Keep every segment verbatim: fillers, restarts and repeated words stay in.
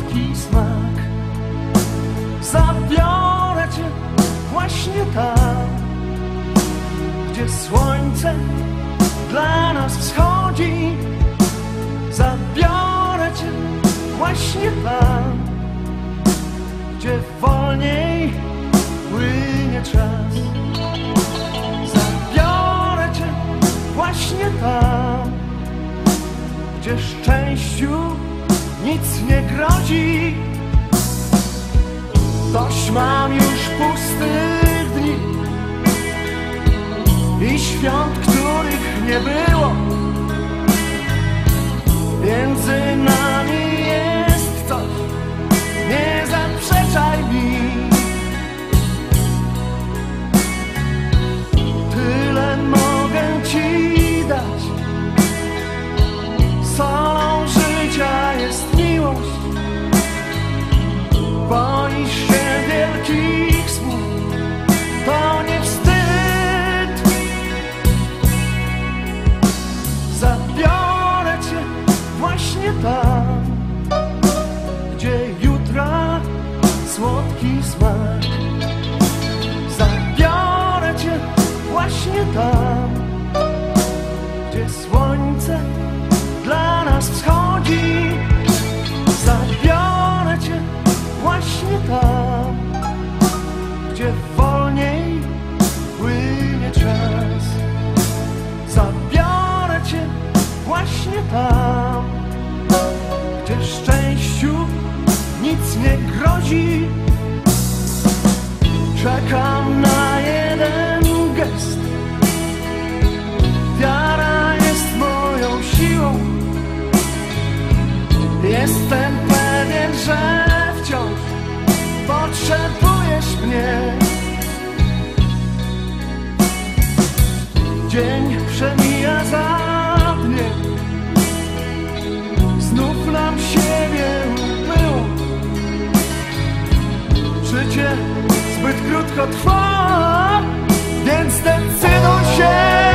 słodki smak. Zabiorę cię właśnie tam, gdzie słońce dla nas wschodzi. Zabiorę cię właśnie tam, gdzie wolniej płynie czas. Zabiorę cię właśnie tam, gdzie szczęściu nic nie grozi. Dość mam już pustych dni i świąt, których nie było. Między nami jest coś, nie zaprzeczaj mi. Tyle mogę ci dać, solą życia jest miłość. Boisz się wielkich słów, to nie wstyd. Zabiorę cię właśnie tam, gdzie jutra słodki smak. Zabiorę cię właśnie tam, gdzie słońce dla nas wschodzi. Zabiorę cię właśnie tam, gdzie wolniej płynie czas. Zabiorę cię właśnie tam, gdzie szczęściu nic nie grozi. Czekam na jeden gest, wiara jest moją siłą. Jestem pewien, że wciąż potrzebujesz mnie. Dzień przemija za dniem, znów nam siebie ubyło. Życie zbyt krótko trwa, więc decyduj się.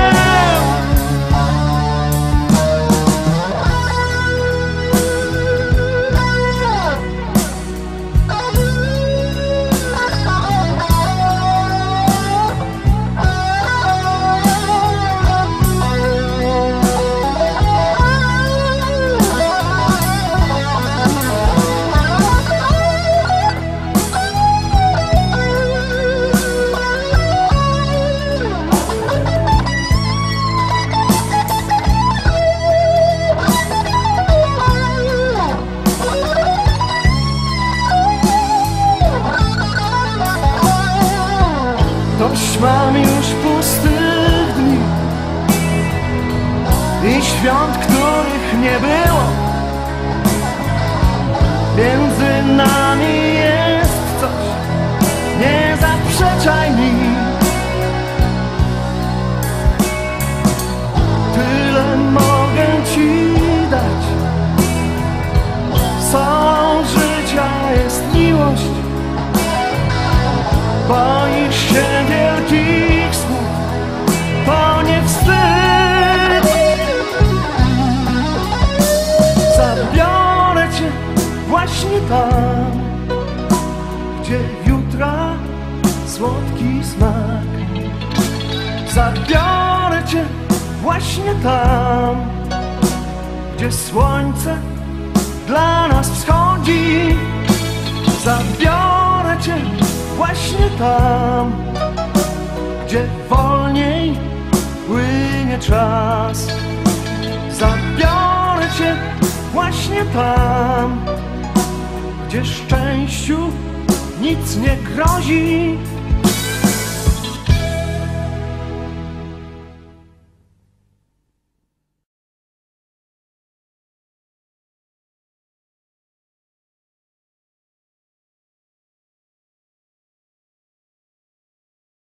Dość mam już pustych dni i świąt, których nie było. Między nami jest coś, nie zaprzeczaj mi. Tyle mogę ci dać, solą życia jest miłość. Boisz się wielkich słów, to nie wstyd. Zabiorę cię właśnie tam, gdzie jutra słodki smak. Zabiorę cię właśnie tam, gdzie słońce dla nas wschodzi. Zabiorę cię właśnie tam, gdzie wolniej płynie czas. Zabiorę cię właśnie tam, gdzie szczęściu nic nie grozi.